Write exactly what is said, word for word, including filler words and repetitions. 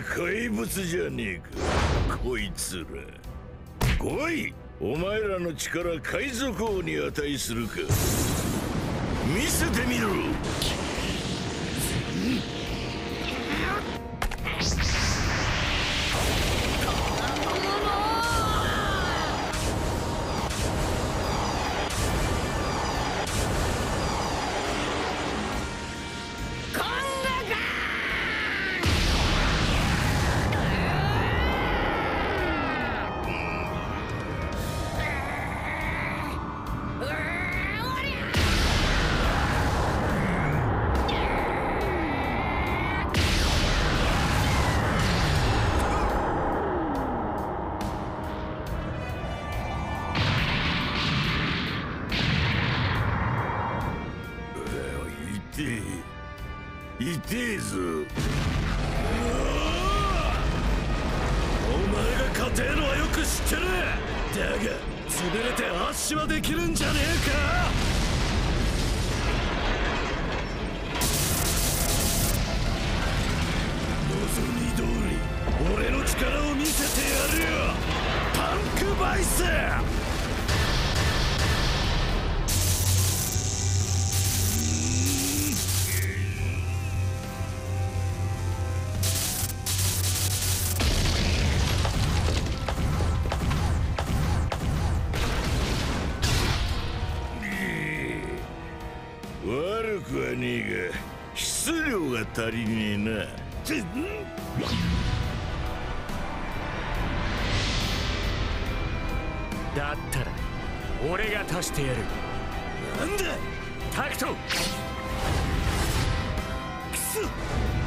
怪物じゃねえかこいつら。来い、お前らの力海賊王に値するか見せてみろ。痛えぞ。お前が勝てるのはよく知ってる。だが潰れて圧死はできるんじゃねえか。望み通り俺の力を見せてやるよ、パンクバイス。悪くはねえが質量が足りねえな。 だったら俺が足してやる。 なんだタクト。 クソッ。